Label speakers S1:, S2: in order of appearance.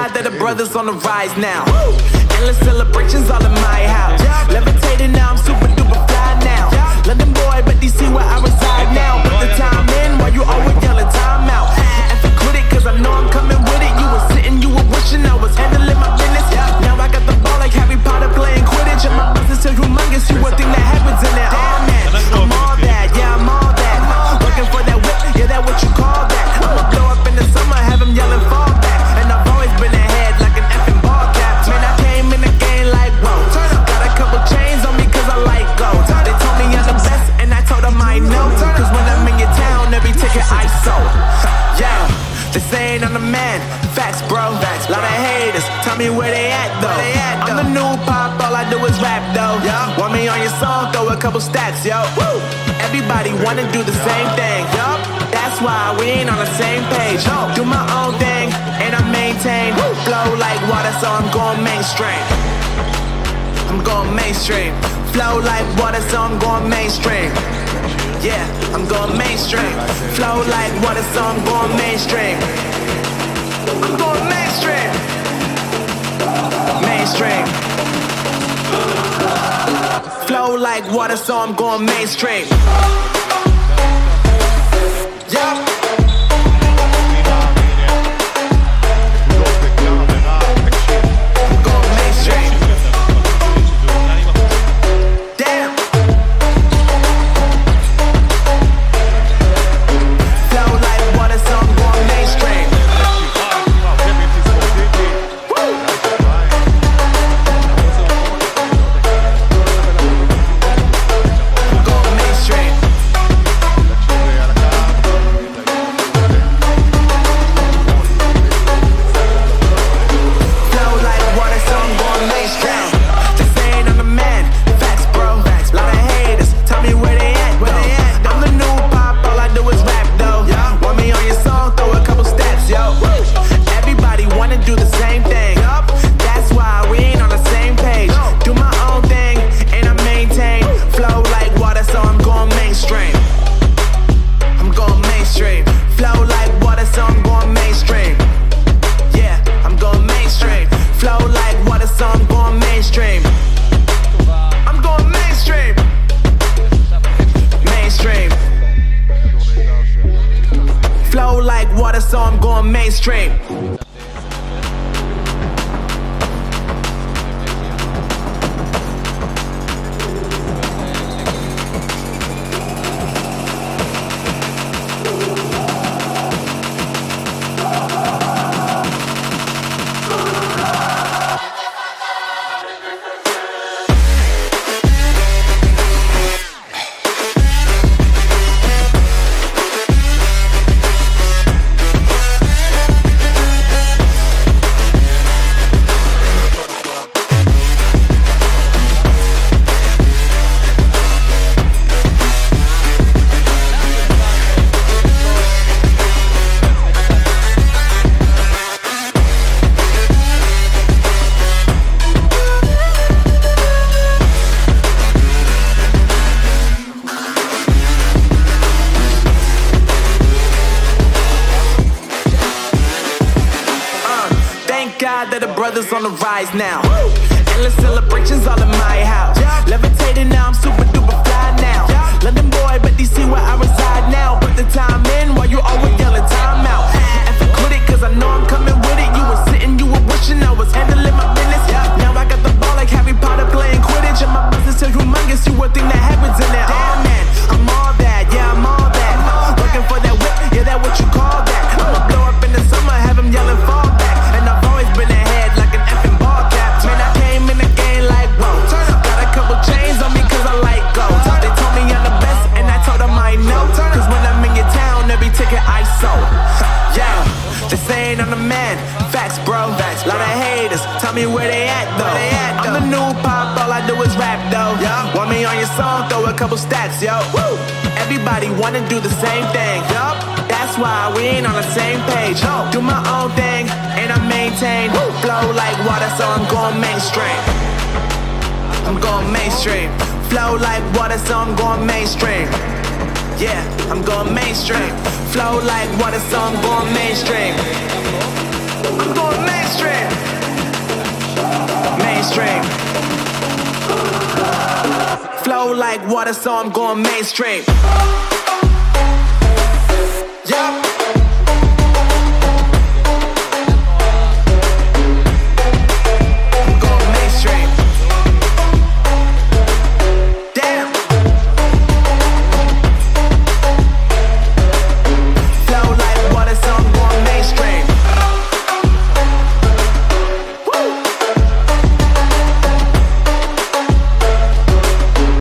S1: God that the brothers on the rise now. Endless celebrations all in my house. Levitating now, I'm super duper fly now. London boy, but DC where I reside now. Put the time in while you always yelling time out. And for quit it, cause I know I'm coming with it. You were sitting, you were wishing I was handling my business. Now I got the ball like Harry Potter playing Quidditch. And my business is humongous, you would think that happens in there. Oh man, I'm all that, yeah, I'm all that. Looking for that whip, yeah, that what you call that. I'ma blow up in the summer, have them yelling fall back. And I've always been ahead like an effing ball cap. Man, I came in the game like, whoa. Got a couple chains on me cause I like gold. They told me I'm the best and I told them I know. Cause when I'm in your town, every ticket I sold. Yeah, they saying I'm the man. Facts, bro. Lot of haters, tell me where they at though. I'm the new pop, all I do is rap though. Want me on your song, throw a couple stacks, yo. Everybody wanna do the same thing, yup. That's why we ain't on the same page. Do my own thing, and I maintain. Flow like water, so I'm going mainstream. I'm going mainstream. Flow like water, so I'm going mainstream. Yeah, I'm going mainstream. Flow like water, so I'm going mainstream. I'm going mainstream. Mainstream. Flow like water, so I'm going mainstream. Yeah. So I'm going mainstream. God that the brothers on the rise now. Endless celebrations all in my house. Levitating now, I'm super duper fly now. London boy, but DC where I reside now. Put the time in while you always yelling time out. And for quit it, cause I know I'm coming with it. You were sitting, you were wishing I was handling my business. Now I got the ball like Harry Potter playing Quidditch. And my business is humongous, you would think that happens in there. Oh man, I'm all that, yeah, I'm all that. Looking for that whip, yeah, that what you call that. I'ma blow up in the summer, have them yelling fall back. And I've always been ahead like an effing ball cap. Man, I came in the game like, whoa. Got a couple chains on me cause I like gold. They told me I'm the best and I told them I know. Cause when I'm in your town, every ticket I sold. Yeah, they saying I'm the man. Facts, bro. Lot of haters, tell me where they at though. I'm the new pop, all I do is rap though. Want me on your song, throw a couple stacks, yo. Everybody wanna do the same thing, yup. That's why we ain't on the same page. Do my own thing, and I maintain. Flow like water, so I'm going mainstream. I'm going mainstream. Flow like water, so I'm going mainstream. Yeah, I'm going mainstream. Flow like water, so I'm going mainstream. I'm going mainstream. Mainstream. Flow like water, so I'm going mainstream.